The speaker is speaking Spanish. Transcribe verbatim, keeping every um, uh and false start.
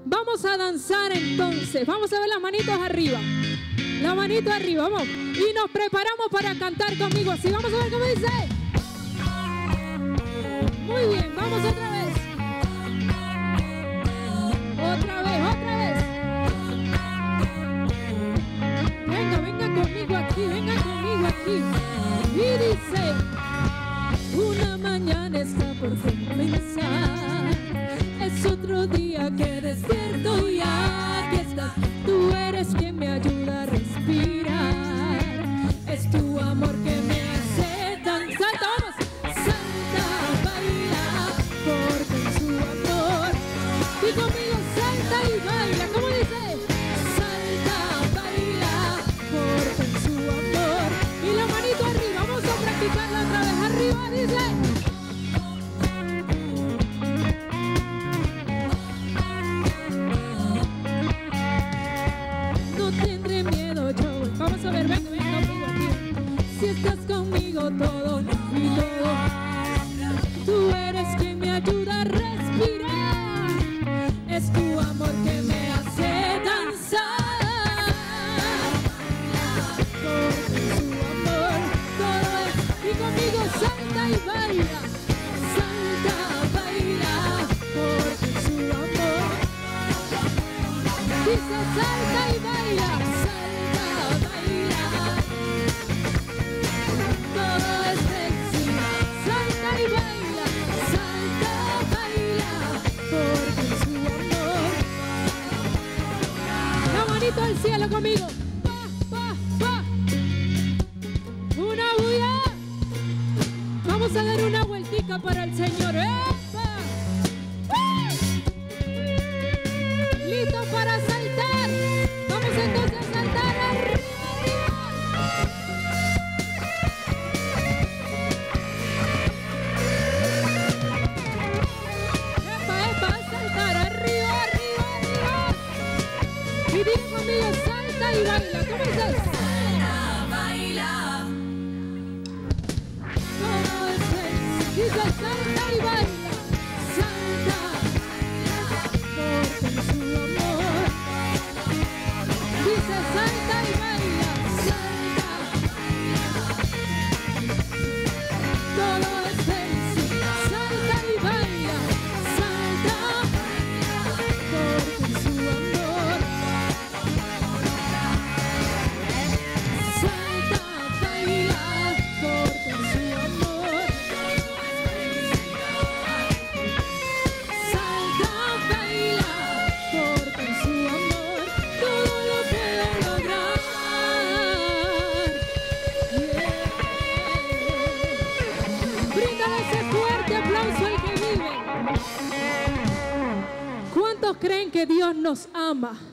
Vamos a danzar entonces. Vamos a ver las manitos arriba. La manito arriba, vamos. Y nos preparamos para cantar conmigo así. Vamos a ver cómo dice. Muy bien, vamos otra vez. Otra vez, otra vez. Venga, venga conmigo aquí, venga conmigo aquí. Y dice, una mañana está por comenzar. Es otro día que despierto y aquí estás. Tú eres quien me ayuda a respirar. Es tu amor que me hace tan salta, vamos. Salta, baila, porque en su amor. Y conmigo salta y baila, ¿cómo dice? Salta, baila, porque en su amor. Y la manito arriba, vamos a practicarla otra vez. Arriba, dice. Vamos a ver, ven, ven conmigo aquí. Si estás conmigo todo y todo, tú eres quien me ayuda a respirar. Es tu amor que me hace danzar. Porque su amor todo es. Y conmigo salta y baila. Salta, baila. Porque su amor. Dice salta y baila. Al cielo conmigo. Pa, pa, pa. Una bulla. Vamos a dar una vueltica para el Señor. ¡Epa! Listo para saltar. Vamos entonces a saltar arriba, arriba. Epa, epa, a saltar arriba, arriba, arriba. Y diga conmigo, salta y baila. ¿Cómo dices? Salta, baila. ¿Cómo dices? Dice salta y baila. Salta, porque en su amor. Dice salta y baila. Salta. Todo es felicidad. Salta y baila. Salta, porque en su amor. Salta, baila, porque en su amor. Salta, baila, porque en su amor todo lo puedo lograr. Yeah. Bríndale ese fuerte aplauso al que vive. ¿Cuántos creen que Dios nos ama?